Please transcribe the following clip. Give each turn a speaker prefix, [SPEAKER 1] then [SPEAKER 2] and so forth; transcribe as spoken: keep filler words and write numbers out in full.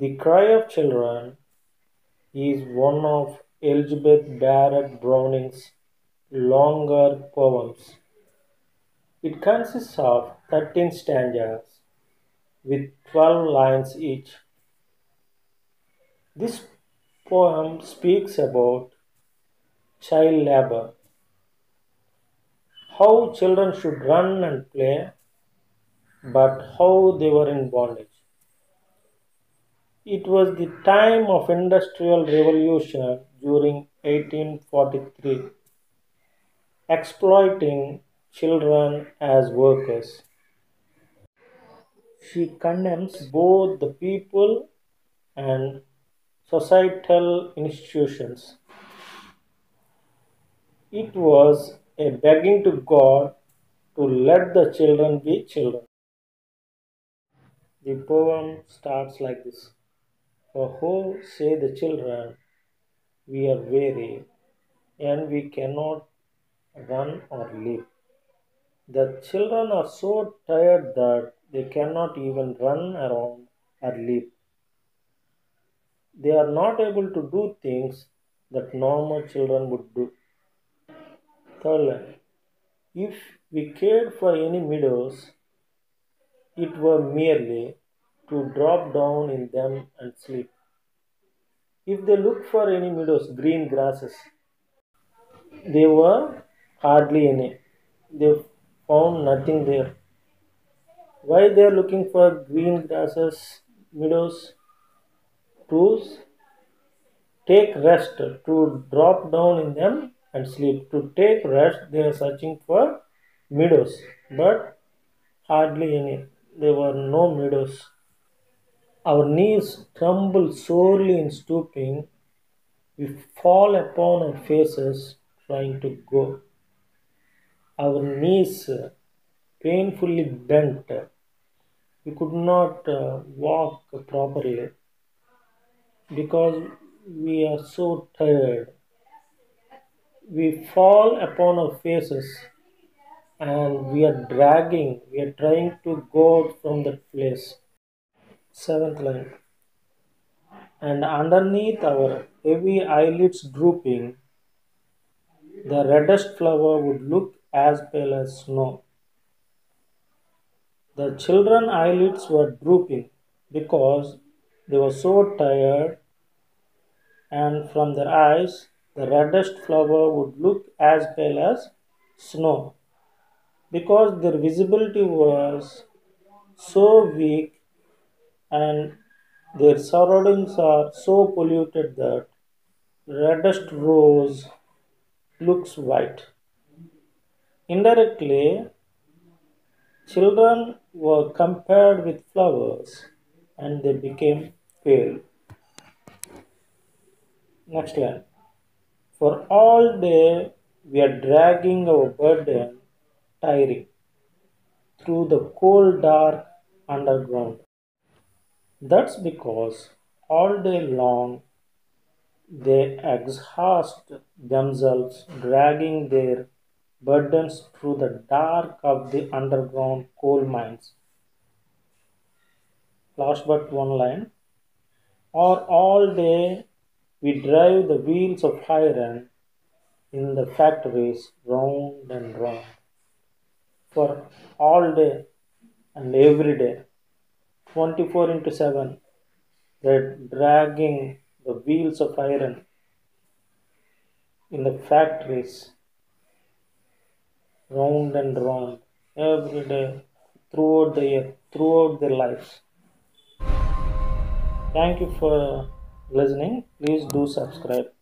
[SPEAKER 1] The Cry of Children is one of Elizabeth Barrett Browning's longer poems. It consists of thirteen stanzas with twelve lines each. This poem speaks about child labor, how children should run and play, but how they were in bondage. It was the time of industrial revolution during eighteen forty-three, exploiting children as workers. She condemns both the people and societal institutions. It was a begging to God to let the children be children. The poem starts like this: For who say the children, we are weary, and we cannot run or leap. The children are so tired that they cannot even run around or leap. They are not able to do things that normal children would do. Third line, if we cared for any meadows, it were merely to drop down in them and sleep. If they looked for any meadows, green grasses, there were hardly any. They found nothing there. Why they are looking for green grasses, meadows? To take rest, to drop down in them and sleep. To take rest, they are searching for meadows, but hardly any. There were no meadows. Our knees tremble sorely in stooping. We fall upon our faces trying to go. Our knees painfully bent. We could not uh, walk properly because we are so tired. We fall upon our faces and we are dragging, we are trying to go out from that place. Seventh line. And underneath our heavy eyelids drooping, the reddest flower would look as pale as snow. The children's eyelids were drooping because they were so tired, and from their eyes, the reddest flower would look as pale as snow because their visibility was so weak and their surroundings are so polluted that reddest rose looks white. Indirectly, children were compared with flowers and they became pale. Next line. For all day we are dragging our burden tiring through the cold dark underground. That's because all day long they exhaust themselves dragging their burdens through the dark of the underground coal mines. Last but one line. Or all day we drive the wheels of iron in the factories round and round. For all day and every day, twenty-four into seven, they're dragging the wheels of iron in the factories round and round every day throughout the year, throughout their lives. Thank you for listening. Please do subscribe.